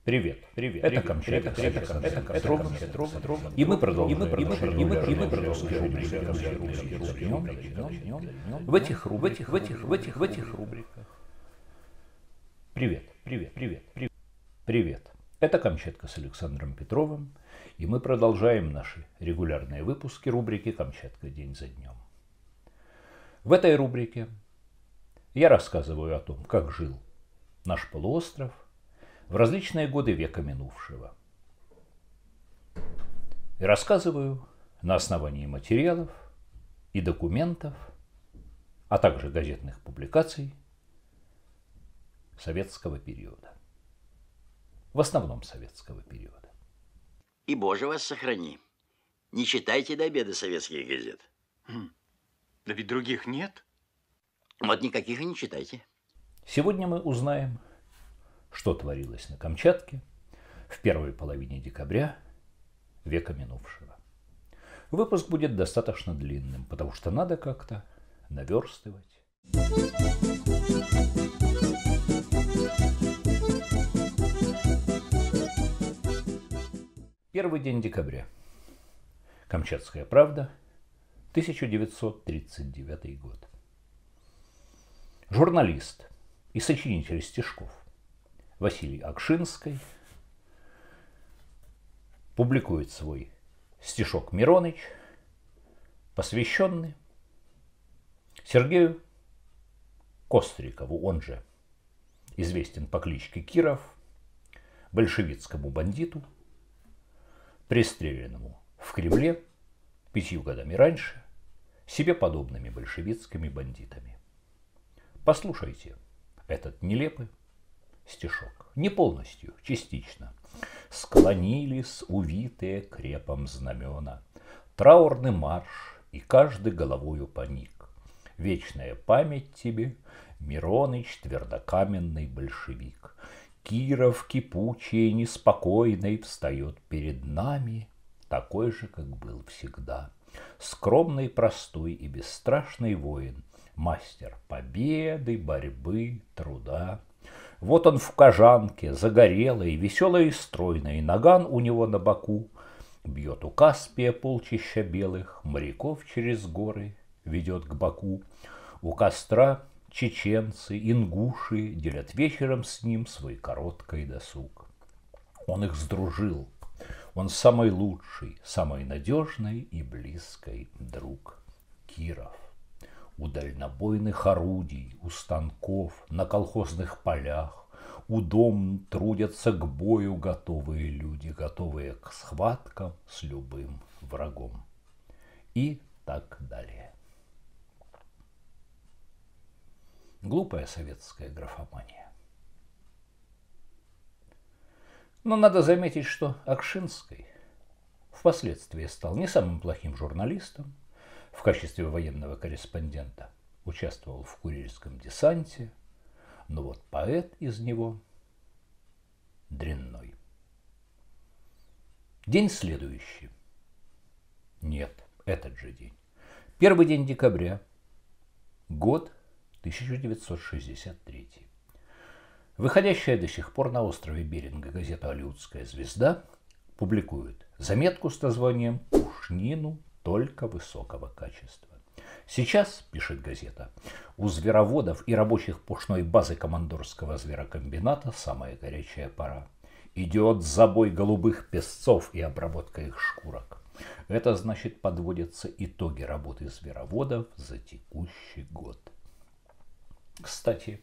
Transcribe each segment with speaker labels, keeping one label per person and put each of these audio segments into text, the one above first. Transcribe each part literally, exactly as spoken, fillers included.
Speaker 1: Привет, привет, это Камчатка, это Камчатка, это Камчатка, и мы продолжаем, и мы продолжаем, и мы продолжаем. В этих, в этих, в этих, в этих, в этих рубриках. Привет, привет, привет, привет, привет. Это Камчатка с Александром Петровым, и мы продолжаем наши регулярные выпуски рубрики «Камчатка день за днем». В этой рубрике я рассказываю о том, как жил наш полуостров в различные годы века минувшего. И рассказываю на основании материалов и документов, а также газетных публикаций советского периода. В основном советского периода.
Speaker 2: И Боже вас сохрани. Не читайте до обеда советских газет.
Speaker 3: Хм. Да ведь других нет.
Speaker 2: Вот никаких и не читайте.
Speaker 1: Сегодня мы узнаем, что творилось на Камчатке в первой половине декабря века минувшего. Выпуск будет достаточно длинным, потому что надо как-то наверстывать. Первый день декабря. Камчатская правда, тысяча девятьсот тридцать девятый год. Журналист и сочинитель стишков Василий Акшинский публикует свой стишок «Мироныч», посвященный Сергею Кострикову, он же известен по кличке Киров, большевистскому бандиту, пристреленному в Кремле пятью годами раньше себе подобными большевистскими бандитами. Послушайте этот нелепый стишок. Не полностью, частично. Склонились увитые крепом знамена, траурный марш, и каждый головою поник. Вечная память тебе, Мироныч, твердокаменный большевик. Киров кипучий и неспокойный встает перед нами, такой же, как был всегда. Скромный, простой и бесстрашный воин, мастер победы, борьбы, труда. Вот он в кожанке, загорелый, веселый и стройный, наган у него на боку. Бьет у Каспия полчища белых, моряков через горы ведет к Баку. У костра чеченцы, ингуши делят вечером с ним свой короткий досуг. Он их сдружил, он самый лучший, самый надежный и близкий друг. Киров. У дальнобойных орудий, у станков, на колхозных полях, у дом трудятся к бою готовые люди, готовые к схваткам с любым врагом. И так далее. Глупая советская графомания. Но надо заметить, что Акшинский впоследствии стал не самым плохим журналистом. В качестве военного корреспондента участвовал в курильском десанте, но вот поэт из него дрянной. День следующий. Нет, этот же день. Первый день декабря, год тысяча девятьсот шестьдесят третий. Выходящая до сих пор на острове Беринга газета «Алиутская звезда» публикует заметку с названием «Пушнину только высокого качества». Сейчас, пишет газета, у звероводов и рабочих пушной базы командорского зверокомбината самая горячая пора. Идет забой голубых песцов и обработка их шкурок. Это значит, подводятся итоги работы звероводов за текущий год. Кстати,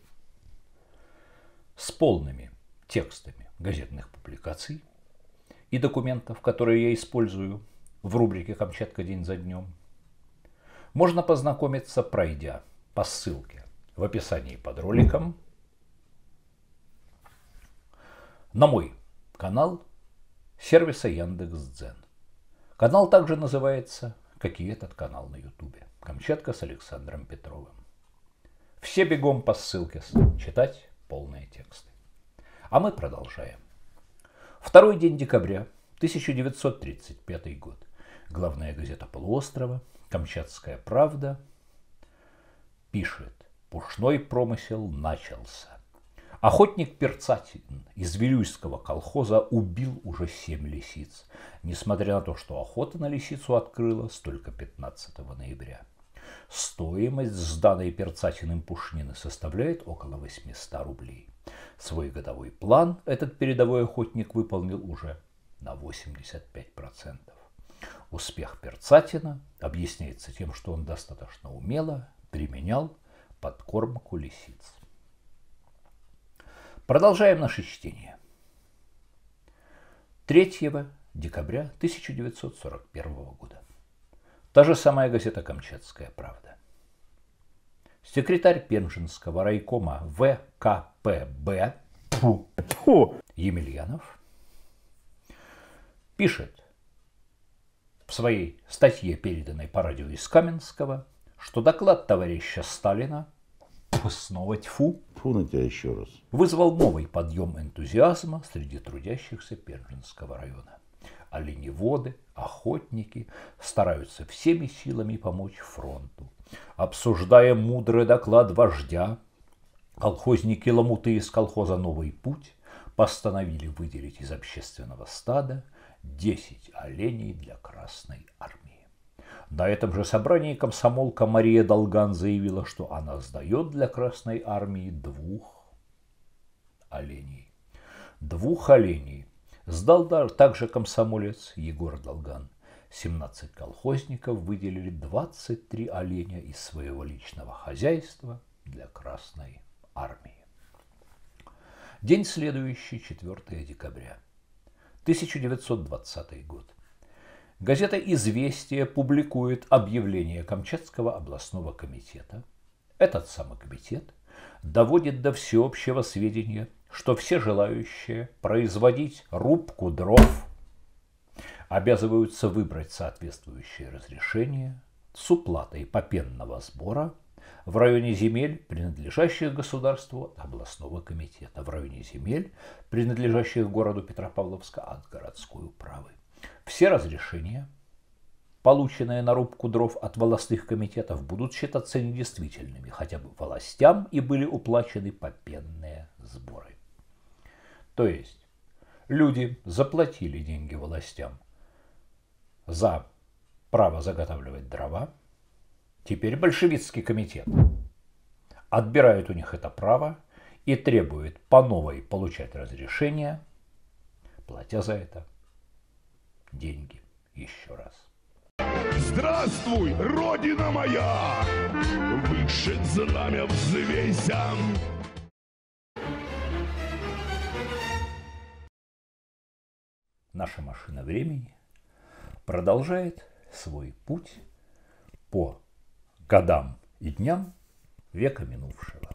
Speaker 1: с полными текстами газетных публикаций и документов, которые я использую в рубрике «Камчатка день за днем», можно познакомиться, пройдя по ссылке в описании под роликом на мой канал сервиса Яндекс.Дзен. Канал также называется, как и этот канал на Ютубе, «Камчатка с Александром Петровым». Все бегом по ссылке читать полные тексты. А мы продолжаем. Второй день декабря, тысяча девятьсот тридцать пятый год. Главная газета полуострова «Камчатская правда» пишет: пушной промысел начался. Охотник Перцатин из Вилюйского колхоза убил уже семь лисиц, несмотря на то, что охота на лисицу открылась только пятнадцатого ноября. Стоимость сданной Перцатиным пушнины составляет около восемьсот рублей. Свой годовой план этот передовой охотник выполнил уже на восемьдесят пять процентов. Успех Перцатина объясняется тем, что он достаточно умело применял подкормку лисиц. Продолжаем наше чтение. третьего декабря тысяча девятьсот сорок первого года. Та же самая газета «Камчатская правда». Секретарь Пензенского райкома вэ ка пэ бэ Емельянов пишет в своей статье, переданной по радио из Каменского, что доклад товарища Сталина, снова тьфу,
Speaker 4: Фу на тебя еще раз.
Speaker 1: вызвал новый подъем энтузиазма среди трудящихся Пензенского района. Оленеводы, охотники стараются всеми силами помочь фронту. Обсуждая мудрый доклад вождя, колхозники Ломуты из колхоза «Новый путь» постановили выделить из общественного стада десять оленей для Красной армии. На этом же собрании комсомолка Мария Долган заявила, что она сдает для Красной армии двух оленей. Двух оленей сдал также комсомолец Егор Долган. семнадцать колхозников выделили двадцать три оленя из своего личного хозяйства для Красной армии. День следующий, четвёртого декабря тысяча девятьсот двадцатый год. Газета «Известия» публикует объявление Камчатского областного комитета. Этот самый комитет доводит до всеобщего сведения, что все желающие производить рубку дров обязываются выбрать соответствующее разрешение с уплатой попенного сбора в районе земель, принадлежащих государству, от областного комитета, в районе земель, принадлежащих городу Петропавловска, от городской управы. Все разрешения, полученные на рубку дров от волостных комитетов, будут считаться недействительными, хотя бы властям и были уплачены попенные сборы. То есть люди заплатили деньги властям за право заготавливать дрова. Теперь большевистский комитет отбирает у них это право и требует по новой получать разрешение, платя за это деньги еще раз.
Speaker 5: Здравствуй, Родина моя! Выше знамя взвейся!
Speaker 1: Наша машина времени продолжает свой путь по годам и дням века минувшего.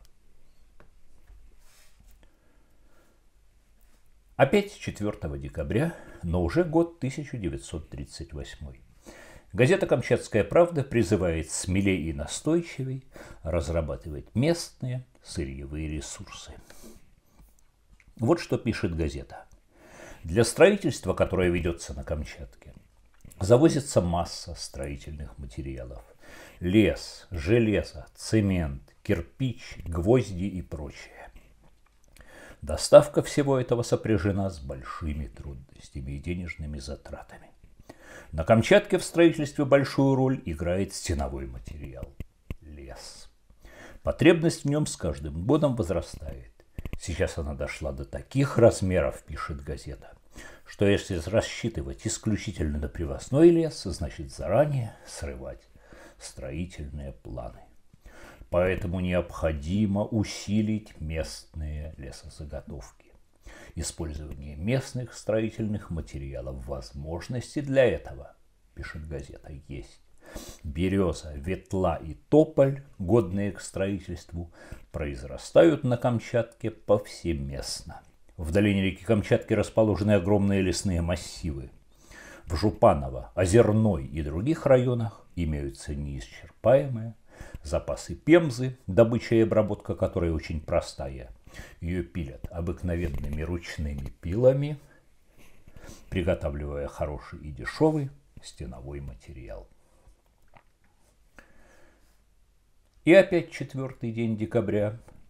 Speaker 1: Опять четвёртого декабря, но уже год тысяча девятьсот тридцать восьмой. Газета «Камчатская правда» призывает смелее и настойчивей разрабатывать местные сырьевые ресурсы. Вот что пишет газета. Для строительства, которое ведется на Камчатке, завозится масса строительных материалов. Лес, железо, цемент, кирпич, гвозди и прочее. Доставка всего этого сопряжена с большими трудностями и денежными затратами. На Камчатке в строительстве большую роль играет стеновой материал – лес. Потребность в нем с каждым годом возрастает. Сейчас она дошла до таких размеров, пишет газета, что если рассчитывать исключительно на привозной лес, значит заранее срывать строительные планы. Поэтому необходимо усилить местные лесозаготовки. Использование местных строительных материалов, возможности для этого, пишет газета, есть. Береза, ветла и тополь, годные к строительству, произрастают на Камчатке повсеместно. В долине реки Камчатки расположены огромные лесные массивы. В Жупаново, Озерной и других районах имеются неисчерпаемые запасы пемзы, добыча и обработка которой очень простая. Ее пилят обыкновенными ручными пилами, приготавливая хороший и дешевый стеновой материал. И опять четвертый день декабря,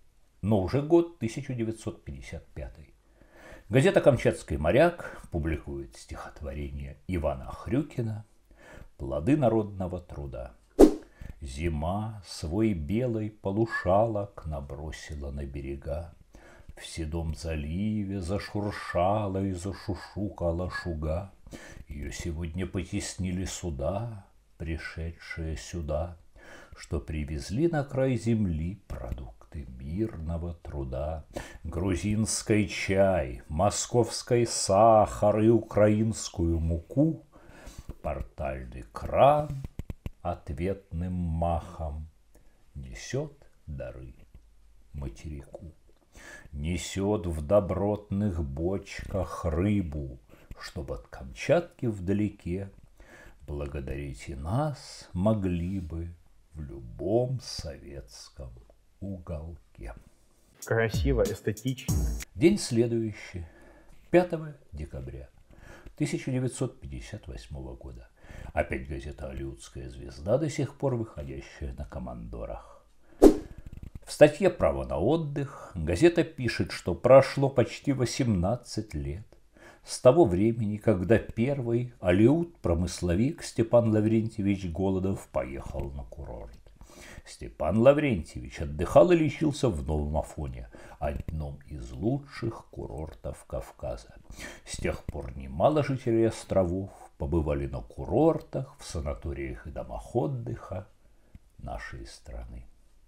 Speaker 1: но уже год тысяча девятьсот пятьдесят пятый. Газета «Камчатский моряк» публикует стихотворение Ивана Хрюкина «Плоды народного труда». Зима свой белый полушалок набросила на берега. В седом заливе зашуршала и зашушукала шуга. Ее сегодня потеснили суда, пришедшие сюда, что привезли на край земли продукты мирного труда. Грузинский чай, московский сахар и украинскую муку. Портальный кран ответным махом несет дары материку. Несет в добротных бочках рыбу, чтоб от Камчатки вдалеке благодарить и нас могли бы в любом советском уголке.
Speaker 4: Красиво, эстетично.
Speaker 1: День следующий, пятого декабря тысяча девятьсот пятьдесят восьмого года. Опять газета «Алиутская звезда», до сих пор выходящая на командорах. В статье «Право на отдых» газета пишет, что прошло почти восемнадцать лет с того времени, когда первый алиут-промысловик Степан Лаврентьевич Голодов поехал на курорт. Степан Лаврентьевич отдыхал и лечился в Новом Афоне, одном из лучших курортов Кавказа. С тех пор немало жителей островов побывали на курортах, в санаториях и домах отдыха нашей страны.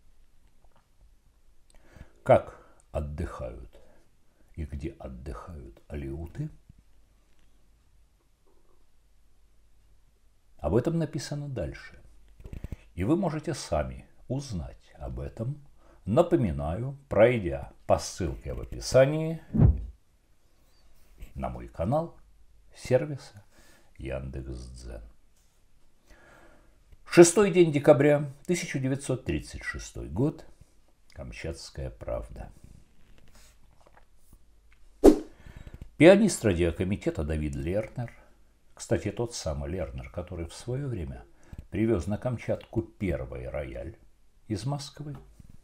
Speaker 1: Как отдыхают и где отдыхают алиуты? Об этом написано дальше. И вы можете сами узнать об этом, напоминаю, пройдя по ссылке в описании на мой канал сервиса Яндекс.Дзен. Шестой день декабря, тысяча девятьсот тридцать шестой год. Камчатская правда. Пианист радиокомитета Давид Лернер, кстати, тот самый Лернер, который в свое время привез на Камчатку первый рояль из Москвы,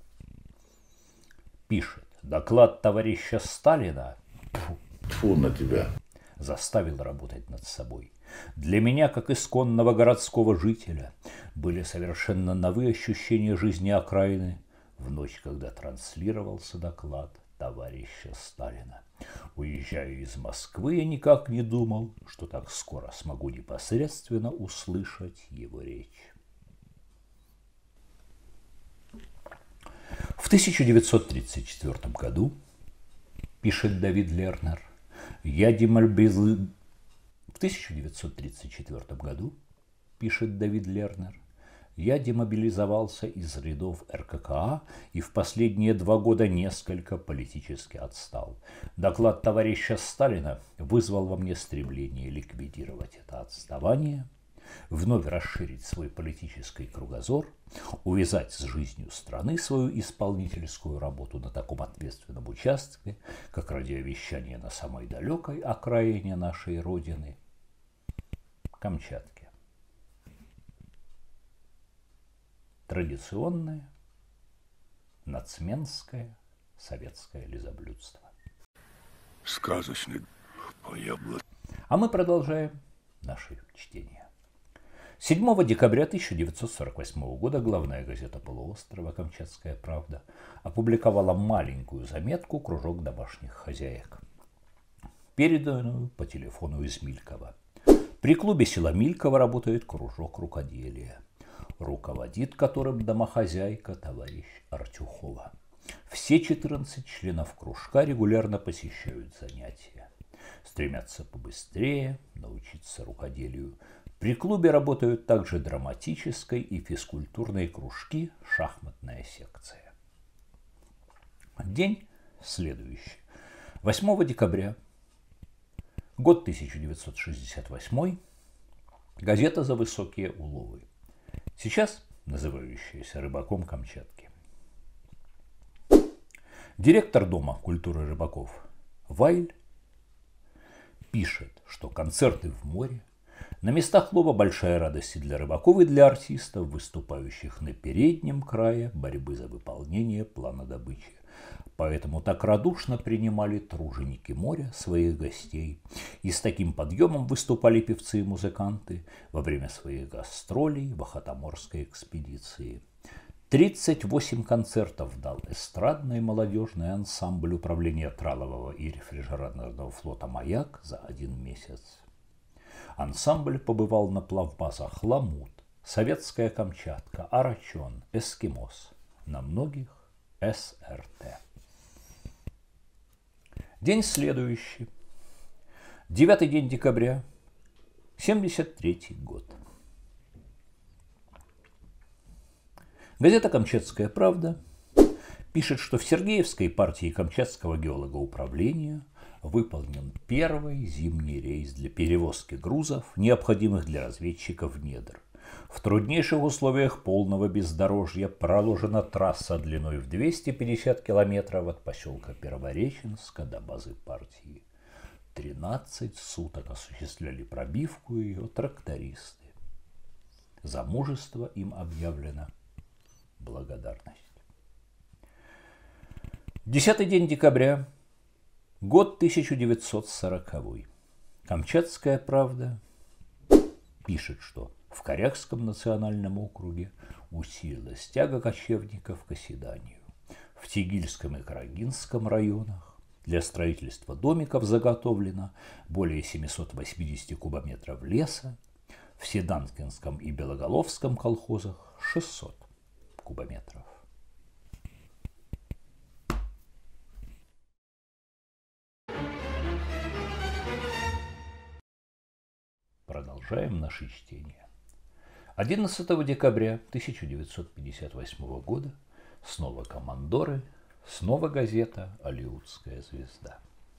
Speaker 1: пишет: доклад товарища Сталина
Speaker 5: Фу, фу на тебя.
Speaker 1: заставил работать над собой. Для меня, как исконного городского жителя, были совершенно новые ощущения жизни окраины в ночь, когда транслировался доклад товарища Сталина. Уезжая из Москвы, я никак не думал, что так скоро смогу непосредственно услышать его речь. В тысяча девятьсот тридцать четвёртом году, пишет Давид Лернер, я демобилизовал... В тысяча девятьсот тридцать четвёртом году, пишет Давид Лернер, я демобилизовался из рядов эр ка ка а и в последние два года несколько политически отстал. Доклад товарища Сталина вызвал во мне стремление ликвидировать это отставание, вновь расширить свой политический кругозор, увязать с жизнью страны свою исполнительскую работу на таком ответственном участке, как радиовещание на самой далекой окраине нашей Родины – Камчатке. Традиционное нацменское советское лизоблюдство.
Speaker 5: Сказочный поебло.
Speaker 1: А мы продолжаем наше чтение. седьмого декабря тысяча девятьсот сорок восьмого года главная газета полуострова «Камчатская правда» опубликовала маленькую заметку «Кружок домашних хозяек», переданную по телефону из Милькова. При клубе села Милькова работает кружок рукоделия, руководит которым домохозяйка товарищ Артюхова. Все четырнадцать членов кружка регулярно посещают занятия, стремятся побыстрее научиться рукоделию. При клубе работают также драматической и физкультурные кружки, шахматная секция. День следующий. восьмого декабря, год тысяча девятьсот шестьдесят восьмой, газета «За высокие уловы», сейчас называющаяся «Рыбаком Камчатки». Директор Дома культуры рыбаков Вайль пишет, что концерты в море на местах лова большая радость и для рыбаков, и для артистов, выступающих на переднем крае борьбы за выполнение плана добычи. Поэтому так радушно принимали труженики моря своих гостей. И с таким подъемом выступали певцы и музыканты во время своих гастролей в Охотоморской экспедиции. тридцать восемь концертов дал эстрадный молодежный ансамбль управления тралового и рефрижераторного флота «Маяк» за один месяц. Ансамбль побывал на плавбазах «Ламут», «Советская Камчатка», «Арачон», «Эскимос», на многих эс эр тэ. День следующий. Девятый день декабря, семьдесят третий год. Газета «Камчатская правда» пишет, что в Сергеевской партии Камчатского геологоуправления выполнен первый зимний рейс для перевозки грузов, необходимых для разведчиков недр. В труднейших условиях полного бездорожья проложена трасса длиной в двести пятьдесят километров от поселка Первореченска до базы партии. тринадцать суток осуществляли пробивку ее трактористы. За мужество им объявлена благодарность. Десятый день декабря, год тысяча девятьсот сороковой. Камчатская правда пишет, что в Корякском национальном округе усилилась тяга кочевников к оседанию. В Тигильском и Карагинском районах для строительства домиков заготовлено более семисот восьмидесяти кубометров леса, в Седанкинском и Белоголовском колхозах шестьсот кубометров. Продолжаем наше чтение. одиннадцатого декабря тысяча девятьсот пятьдесят восьмого года снова командоры, снова газета «Алиутская звезда».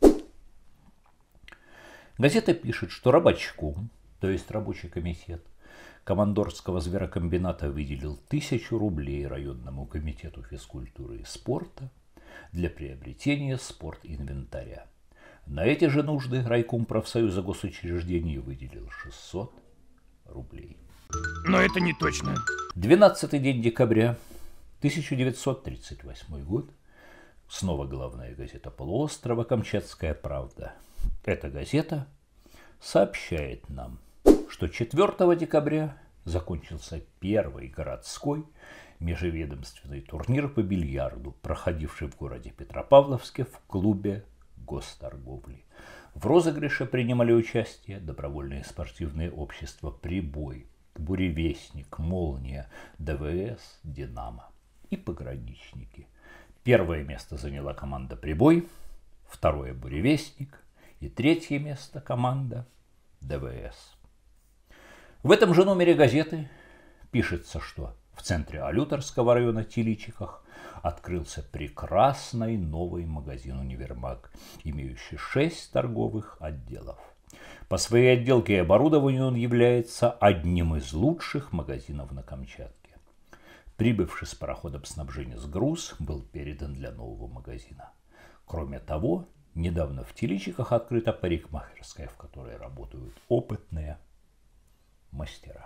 Speaker 1: Газета пишет, что рабочком, то есть рабочий комитет командорского зверокомбината, выделил тысячу рублей районному комитету физкультуры и спорта для приобретения спортинвентаря. На эти же нужды райком профсоюза госучреждений выделил шестьсот рублей.
Speaker 5: Но это не точно.
Speaker 1: двенадцатый день декабря тысяча девятьсот тридцать восьмой год. Снова главная газета полуострова «Камчатская правда». Эта газета сообщает нам, что четвёртого декабря закончился первый городской межведомственный турнир по бильярду, проходивший в городе Петропавловске в клубе госторговли. В розыгрыше принимали участие добровольные спортивные общества «Прибой», «Буревестник», «Молния», дэ вэ эс, «Динамо» и пограничники. Первое место заняла команда «Прибой», второе «Буревестник» и третье место команда дэ вэ эс. В этом же номере газеты пишется, что в центре Алюторского района Тиличиках открылся прекрасный новый магазин-универмаг, имеющий шесть торговых отделов. По своей отделке и оборудованию он является одним из лучших магазинов на Камчатке. Прибывший с пароходом снабжения с груз был передан для нового магазина. Кроме того, недавно в Тиличиках открыта парикмахерская, в которой работают опытные мастера.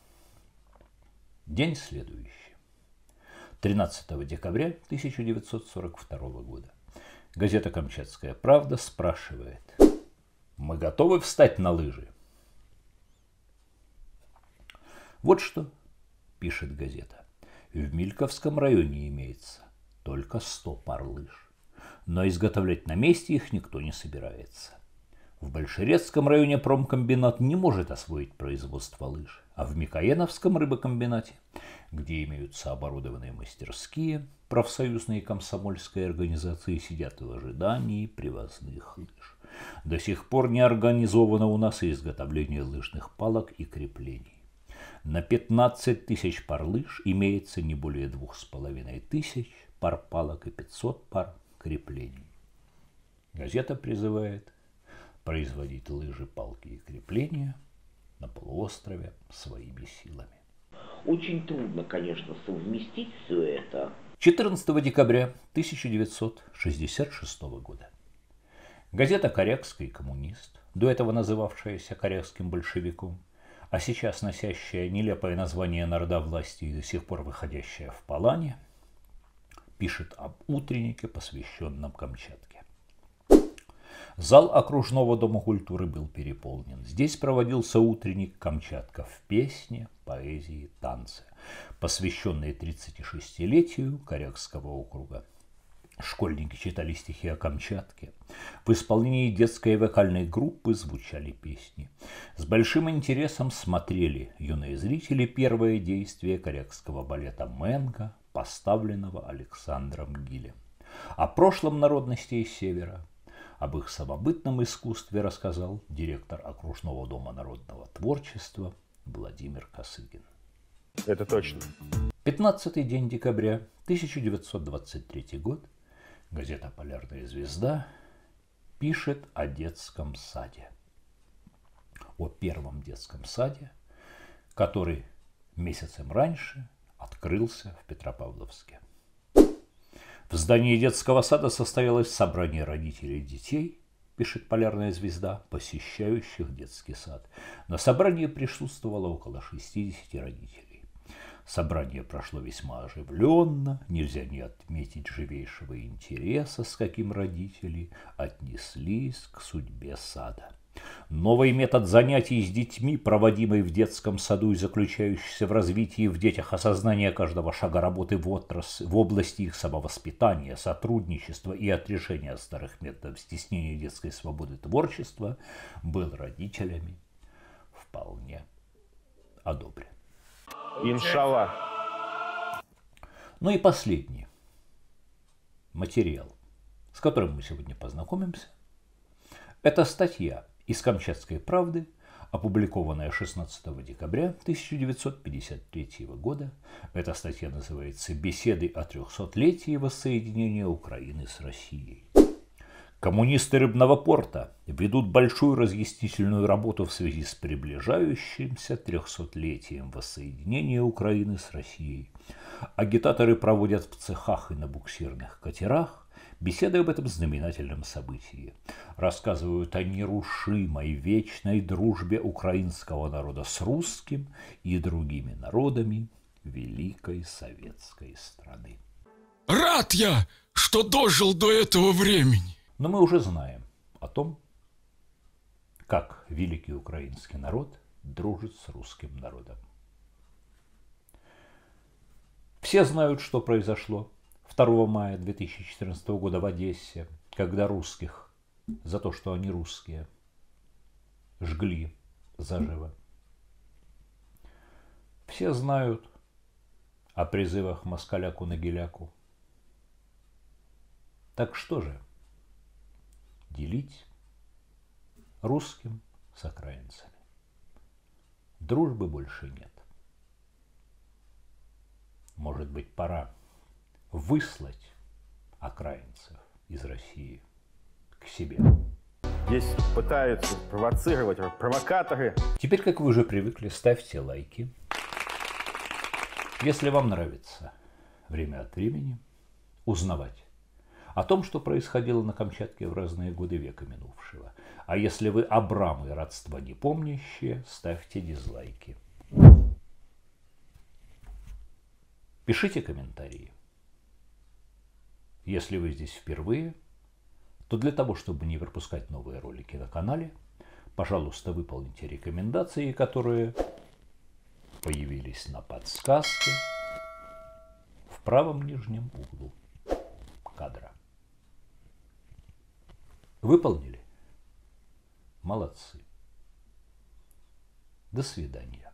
Speaker 1: День следующий. тринадцатого декабря тысяча девятьсот сорок второго года. Газета «Камчатская правда» спрашивает: мы готовы встать на лыжи? Вот что пишет газета. В Мильковском районе имеется только сто пар лыж, но изготовлять на месте их никто не собирается. В Большерецком районе промкомбинат не может освоить производство лыж, а в Микояновском рыбокомбинате, где имеются оборудованные мастерские, профсоюзные и комсомольские организации сидят в ожидании привозных лыж. До сих пор не организовано у нас и изготовление лыжных палок и креплений. На пятнадцать тысяч пар лыж имеется не более двух с половиной тысяч пар палок и пятьсот пар креплений. Газета призывает производить лыжи, палки и крепления на полуострове своими силами.
Speaker 6: Очень трудно, конечно, совместить все это.
Speaker 1: четырнадцатого декабря тысяча девятьсот шестьдесят шестого года. Газета «Корякский коммунист», до этого называвшаяся «Корякским большевиком», а сейчас носящая нелепое название народовластия и до сих пор выходящая в Палане, пишет об утреннике, посвященном Камчатке. Зал окружного дома культуры был переполнен. Здесь проводился утренник «Камчатка в песне, поэзии, танце», посвященный тридцатишестилетию Корякского округа. Школьники читали стихи о Камчатке. В исполнении детской вокальной группы звучали песни. С большим интересом смотрели юные зрители первое действие корякского балета «Менга», поставленного Александром Гилем. О прошлом народностей Севера, об их самобытном искусстве рассказал директор окружного дома народного творчества Владимир Косыгин.
Speaker 4: Это точно.
Speaker 1: пятнадцатый день декабря тысяча девятьсот двадцать третий год. Газета «Полярная звезда» пишет о детском саде. О первом детском саде, который месяцем раньше открылся в Петропавловске. В здании детского сада состоялось собрание родителей детей, пишет «Полярная звезда», посещающих детский сад. На собрании присутствовало около шестидесяти родителей. Собрание прошло весьма оживленно, нельзя не отметить живейшего интереса, с каким родители отнеслись к судьбе сада. Новый метод занятий с детьми, проводимый в детском саду и заключающийся в развитии в детях осознания каждого шага работы в, отрасли, в области их самовоспитания, сотрудничества и отрешения от старых методов стеснения детской свободы творчества, был родителями вполне одобрен.
Speaker 4: Иншаллах.
Speaker 1: Ну и последний материал, с которым мы сегодня познакомимся, это статья из «Камчатской правды», опубликованная шестнадцатого декабря тысяча девятьсот пятьдесят третьего года. Эта статья называется «Беседы о трехсотлетии воссоединения Украины с Россией». Коммунисты Рыбного порта ведут большую разъяснительную работу в связи с приближающимся трехсотлетием воссоединения Украины с Россией. Агитаторы проводят в цехах и на буксирных катерах беседы об этом знаменательном событии. Рассказывают о нерушимой вечной дружбе украинского народа с русским и другими народами великой советской страны.
Speaker 5: Рад я, что дожил до этого времени.
Speaker 1: Но мы уже знаем о том, как великий украинский народ дружит с русским народом. Все знают, что произошло второго мая две тысячи четырнадцатого года в Одессе, когда русских за то, что они русские, жгли заживо. Все знают о призывах москаляку на геляку. Так что же? Делить русским с окраинцами. Дружбы больше нет. Может быть, пора выслать окраинцев из России к себе.
Speaker 4: Здесь пытаются провоцировать провокаторы.
Speaker 1: Теперь, как вы уже привыкли, ставьте лайки. Если вам нравится время от времени узнавать о том, что происходило на Камчатке в разные годы века минувшего. А если вы Абрам и родства не помнящие, ставьте дизлайки. Пишите комментарии. Если вы здесь впервые, то для того, чтобы не пропускать новые ролики на канале, пожалуйста, выполните рекомендации, которые появились на подсказке в правом нижнем углу кадра. Выполнили? Молодцы. До свидания.